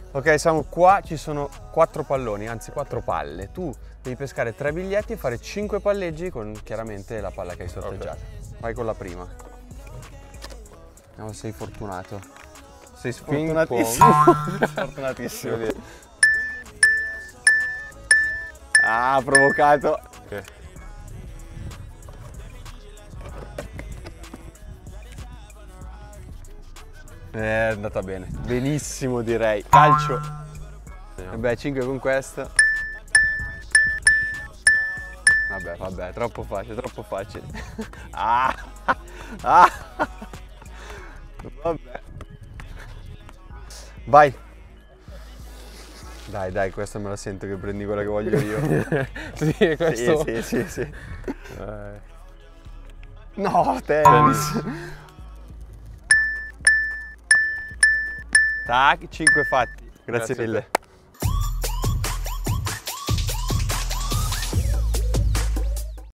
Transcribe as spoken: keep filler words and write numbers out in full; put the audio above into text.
Ok, siamo qua, ci sono quattro palloni, anzi quattro palle. Tu devi pescare tre biglietti e fare cinque palleggi con chiaramente la palla che hai sorteggiato. Okay. Vai con la prima. No, sei fortunato. Sei sfortunatissimo. Sfortunatissimo. Ah, provocato. Okay. È andata bene. Benissimo direi. Calcio. E beh, cinque con questo. Vabbè, vabbè, troppo facile, troppo facile. Ah! Ah! Vabbè. Vai. Dai, dai, questa me la sento che prendi quella che voglio io. Sì, questo... Sì, sì, sì, sì. Eh. No, tennis. Tac, cinque fatti. Grazie, Grazie mille.